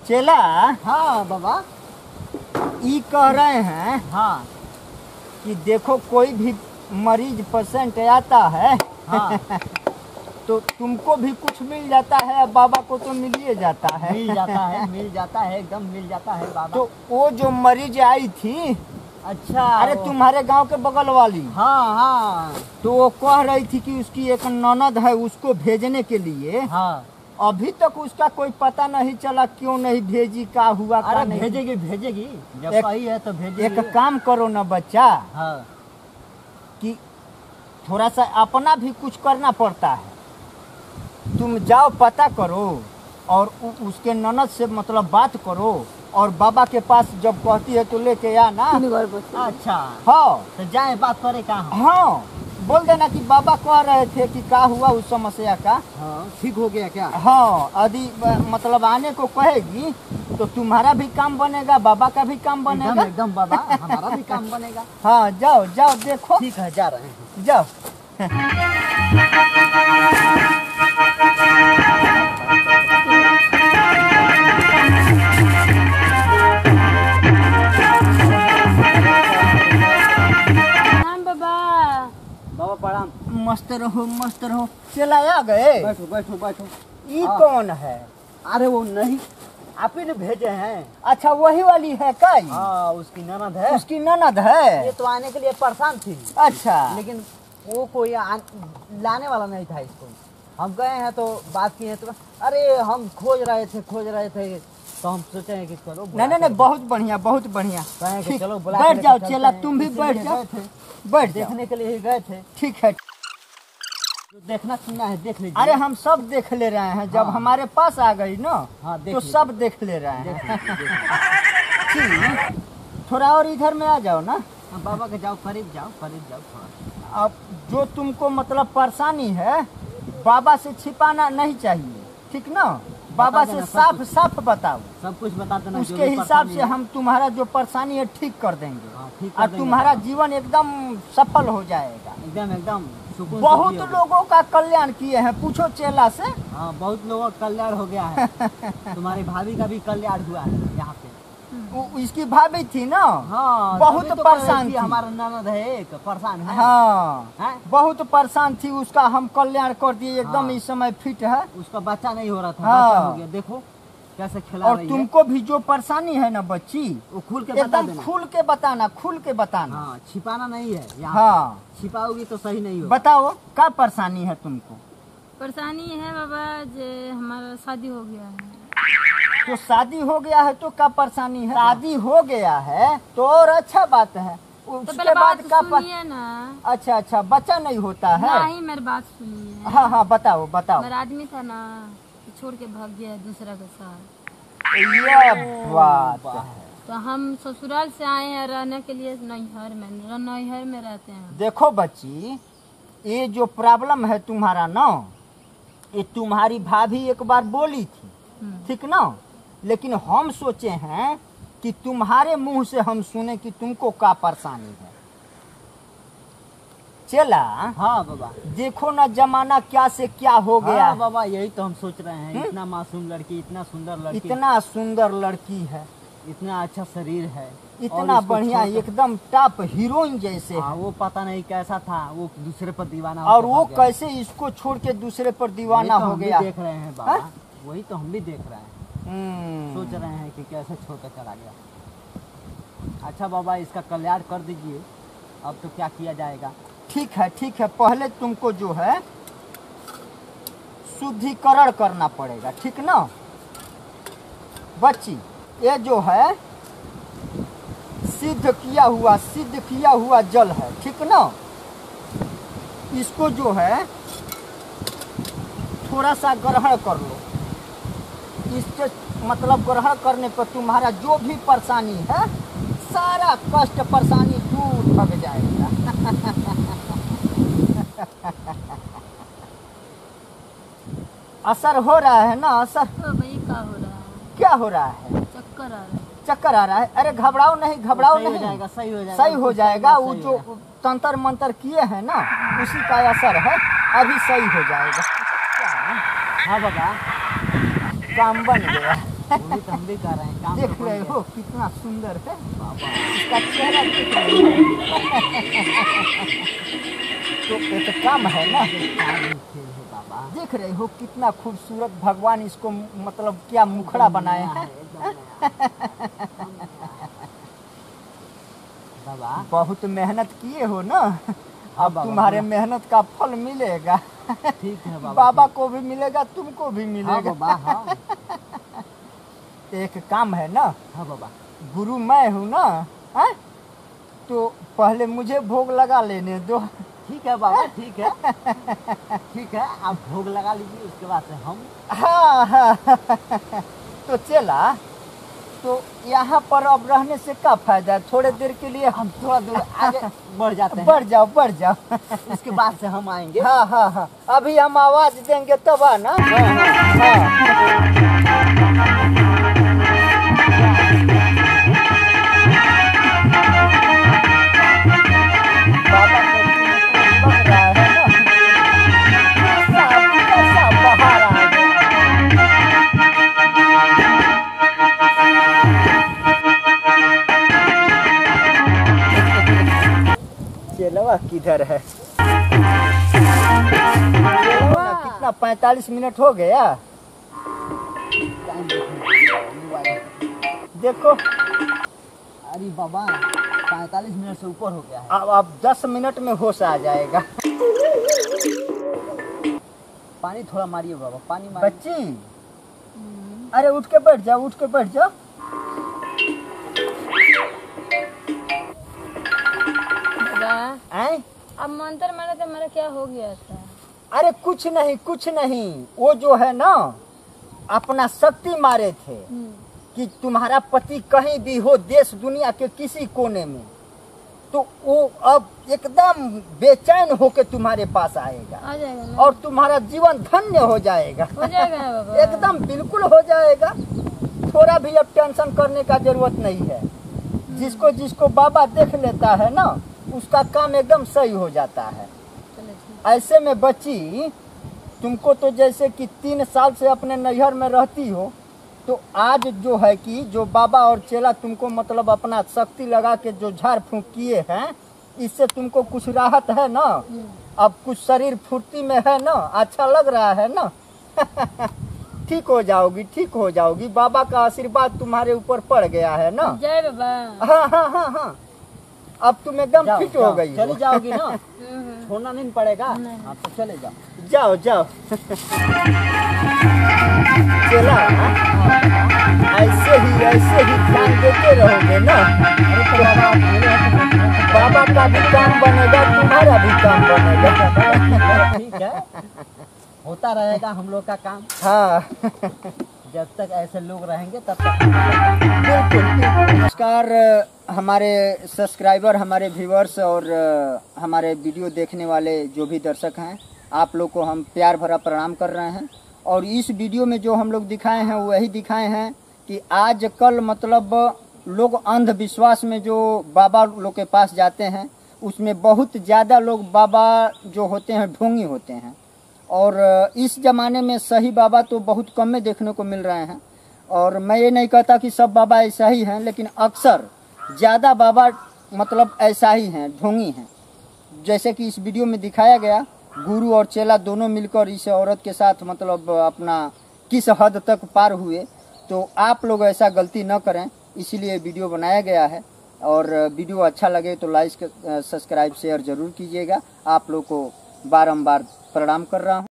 चेला। हाँ बाबा। ये कह रहे हैं हाँ कि देखो कोई भी मरीज पेशेंट आता है हाँ तो तुमको भी कुछ मिल जाता है, अब बाबा को तो मिल ही जाता है। मिल जाता है एकदम मिल जाता है बाबा। तो वो जो मरीज आई थी, अच्छा। अरे तुम्हारे गांव के बगल वाली, हाँ हाँ तो वो कह रही थी कि उसकी एक ननद है, उसको भेजने के लिए। हाँ। अभी तक उसका कोई पता नहीं चला, क्यों नहीं भेजी, का हुआ का अरे नहीं। भेजेगी जब एक- सही है तो भेजेगी। एक काम करो ना बच्चा, हाँ कि थोड़ा सा अपना भी कुछ करना पड़ता है। तुम जाओ पता करो और उसके ननद से मतलब बात करो, और बाबा के पास जब कहती है तो लेके आना। अच्छा। हाँ तो जाए बात करे कहाँ। हाँ, बोल देना कि बाबा कह रहे थे कि क्या हुआ उस समस्या का। हाँ ठीक हो गया क्या। हाँ, यदि मतलब आने को कहेगी तो तुम्हारा भी काम बनेगा, बाबा का भी काम बनेगा। एकदम बाबा हमारा भी काम बनेगा। हाँ जाओ जाओ देखो। ठीक है जा रहे हैं। जाओ। बाबा प्रणाम। मस्त रहो मस्त रहो। चला आ गए। बैठो बैठो बैठो। ये हाँ। कौन है? अरे वो नहीं, आप ही ने भेजे हैं। अच्छा वही वाली है का? हाँ उसकी ननद है। उसकी ननद है। ये तो आने के लिए परेशान थी, अच्छा। लेकिन वो कोई लाने वाला नहीं था इसको। हम गए हैं तो बात किए तो अरे हम खोज रहे थे तो हम सोचे हैं कि चलो। नहीं, बहुत बढ़िया बहुत बढ़िया। कहें कि ठीक, चलो बुला बैठ के जाओ लेके चेला, चलते हैं। तुम भी इसीलिए बैठ गए जाओ। थे, बैठ जाओ। देखने के लिए ही गए थे। ठीक है। जो देखना सुनना है देख लीजिए। अरे हम सब देख ले रहे हैं, जब हाँ। हमारे पास आ गई ना हाँ, देख तो लीजिए। सब देख ले रहे देख हैं। लीजिए, देख लीजिए। ठीक, थोड़ा और इधर में आ जाओ ना। हाँ, बाबा के जाओ करीब जाओ थोड़ा। अब जो तुमको मतलब परेशानी है, बाबा से छिपाना नहीं चाहिए, ठीक ना? बाबा से देना सब साफ कुछ। साफ बताओ, सब कुछ बता देना। जो उसके भी हिसाब परेशानी से है। हम तुम्हारा जो परेशानी है ठीक कर देंगे, हाँ, ठीक कर और देंगे तुम्हारा बाबा। जीवन एकदम सफल हो जाएगा। एकदम सुकून बहुत से जियोगे। लोगों का कल्याण किए हैं, पूछो चेला से। हाँ बहुत लोगों का कल्याण हो गया है। तुम्हारी भाभी का भी कल्याण हुआ है यहाँ पे। इसकी भाभी थी ना, हाँ बहुत तभी तो परेशान कह रही थी। हमारा ननद है एक परेशान है। हाँ हैं? बहुत परेशान थी, उसका हम कल्याण कर दिए, एकदम हाँ। इस समय फिट है। उसका बच्चा नहीं हो रहा था, हाँ। बच्चा हो गया। देखो कैसे खिला और रही तुमको भी जो परेशानी है ना बच्ची, वो खुल के बता एकदम देना। खुल के बताना, खुल के बताना। हाँ छिपाना नहीं है यहाँ। हाँ छिपाओगी तो सही नहीं होगा। बताओ क्या परेशानी है तुमको? परेशानी है बाबा, जे हमारा शादी हो गया है। तो शादी हो गया है तो क्या परेशानी है? शादी हो गया है तो और अच्छा बात है। तो उसके पहले बाद बात क्या सुनिए ना। अच्छा बच्चा नहीं होता है? नहीं मेरी बात सुनिए। हाँ बताओ बताओ। मेरा आदमी था ना, छोड़ के भाग गया दूसरा के साथ। ये बात है। तो हम ससुराल से आए हैं रहने के लिए नैहर में रहते हैं। देखो बच्ची, ये जो प्रॉब्लम है तुम्हारा ना, ये तुम्हारी भाभी एक बार बोली थी, ठीक ना? लेकिन हम सोचे हैं कि तुम्हारे मुंह से हम सुने कि तुमको क्या परेशानी है। चला हाँ बाबा। देखो ना जमाना क्या से क्या हो गया हाँ है। बाबा यही तो हम सोच रहे हैं। इतना मासूम लड़की, इतना सुंदर लड़की, इतना सुंदर लड़की है, इतना अच्छा शरीर है, और इतना इसको बढ़िया, छोड़ कर- एकदम टॉप हीरोइन जैसे हाँ, है। वो पता नहीं कैसा था, वो दूसरे पर दीवाना और होकर वो भाग गया। कैसे इसको छोड़ के दूसरे पर दीवाना वही तो हो हम भी गया। देख रहे हैं बाबा। हाँ? वही तो हम भी देख रहे हैं। सोच रहे हैं कि कैसे छोड़कर चला गया। अच्छा बाबा इसका कल्याण कर दीजिए। अब तो क्या किया जाएगा। ठीक है, पहले तुमको जो है शुद्धिकरण करना पड़ेगा, ठीक ना बच्ची? ये जो है सिद्ध किया हुआ जल है, ठीक ना? इसको जो है थोड़ा सा ग्रहण कर लो। इसके मतलब ग्रहण करने पर तुम्हारा जो भी परेशानी है, सारा कष्ट परेशानी दूर भाग जाएगा। असर हो रहा है ना? असर तो भाई क्या हो रहा है? क्या हो रहा है? चक्कर आ रहा है। चक्कर आ रहा है? अरे घबराओ नहीं, घबराओ सही हो नहीं, जाएगा, सही हो जाएगा, सही हो कुछ जाएगा। टाइम वो में जो सही हो तंत्र मंत्र किए हैं ना, उसी का असर है, अभी सही हो जाएगा। हाँ बाबा। काम बन गया। वही तो हम भी कर रहे हैं काम। देख तो रहे बन हो कितना सुंदर है बाबा। इसका चेहरा देख रहे हो। तो एक काम है ना, क्या खेल है बाबा। देख रहे हो कितना खूबसूरत भगवान इसको मतलब क्या मुखड़ा बनाए हैं। बाबा बहुत मेहनत किए हो ना, अब बाबा, तुम्हारे मेहनत का फल मिलेगा। ठीक है बाबा। बाबा को भी मिलेगा, तुमको भी हाँ मिलेगा। बाबा हाँ। एक काम है ना, हाँ बाबा। गुरु मैं हूँ ना, हैं? तो पहले मुझे भोग लगा लेने दो। ठीक है बाबा ठीक है। ठीक है आप भोग लगा लीजिए, उसके बाद से हम। हाँ हाँ। तो चला, तो यहाँ पर अब रहने से क्या फायदा है, थोड़े देर के लिए हम थोड़ा दूर आगे बढ़ जाते हैं। बढ़ जाओ बढ़ जाओ। उसके बाद से हम आएंगे। हाँ हाँ हाँ, अभी हम आवाज देंगे तब आना। हाँ। बाबा को लग रहा है ना, कैसा बाहर आ गया। चेलवा किधर है? चेलवा ना, कितना 45 मिनट हो गया। टाइम देखो। देखो अरे बाबा 45 मिनट से ऊपर हो गया है। अब 10 मिनट में होश आ जाएगा। पानी थोड़ा मारिए बाबा, पानी मारिए। बच्ची, अरे उठ के बैठ जाओ, उठ के बैठ जाओ। बाबा आए? अब मंत्र मारा तो मेरा क्या हो गया था? अरे कुछ नहीं कुछ नहीं, वो जो है ना अपना शक्ति मारे थे कि तुम्हारा पति कहीं भी हो, देश दुनिया के किसी कोने में, तो वो अब एकदम बेचैन होके तुम्हारे पास आएगा आ जाएगा ना? और तुम्हारा जीवन धन्य हो जाएगा। हो जाएगा ना बाबा? एकदम बिल्कुल हो जाएगा। थोड़ा भी अब टेंशन करने का जरूरत नहीं है। जिसको जिसको बाबा देख लेता है ना, उसका काम एकदम सही हो जाता है। चलो ठीक। ऐसे में बच्ची, तुमको तो जैसे कि 3 साल से अपने नैहर में रहती हो, तो आज जो है कि जो बाबा और चेला तुमको मतलब अपना शक्ति लगा के जो झाड़ फूंक किए हैं, इससे तुमको कुछ राहत है ना, अब कुछ शरीर फुर्ती में है ना, अच्छा लग रहा है ना। ठीक हो जाओगी, ठीक हो जाओगी। बाबा का आशीर्वाद तुम्हारे ऊपर पड़ गया है ना। जय बाबा। हाँ हाँ हाँ हाँ, अब तुम एकदम जाओ, फिट हो जाओ, गई। चली जाओगी ना, हम्म। छोड़ना नहीं पड़ेगा। नहीं। आप तो चले जाओ। जाओ जाओ। चला, ऐसे ही ध्यान देते रहोगे ना, अरे तो बाबा आप बोले हैं तो बाबा का भी काम बनेगा, तुम्हारा भी काम बनेगा। ठीक है, होता रहेगा हम लोग का काम। हाँ जब तक ऐसे लोग रहेंगे तब तक। बिल्कुल। नमस्कार हमारे सब्सक्राइबर, हमारे व्यूअर्स और हमारे वीडियो देखने वाले जो भी दर्शक हैं, आप लोग को हम प्यार भरा प्रणाम कर रहे हैं। और इस वीडियो में जो हम लोग दिखाए हैं वही दिखाए हैं कि आज कल मतलब लोग अंधविश्वास में जो बाबा लोग के पास जाते हैं, उसमें बहुत ज़्यादा लोग बाबा जो होते हैं ढोंगी होते हैं। और इस ज़माने में सही बाबा तो बहुत कम में देखने को मिल रहे हैं। और मैं ये नहीं कहता कि सब बाबा ऐसा ही हैं, लेकिन अक्सर ज़्यादा बाबा मतलब ऐसा ही हैं, ढोंगी हैं। जैसे कि इस वीडियो में दिखाया गया, गुरु और चेला दोनों मिलकर इस औरत के साथ मतलब अपना किस हद तक पार हुए। तो आप लोग ऐसा गलती न करें, इसीलिए वीडियो बनाया गया है। और वीडियो अच्छा लगे तो लाइक सब्सक्राइब शेयर ज़रूर कीजिएगा। आप लोग को बारंबार प्रणाम कर रहा हूँ।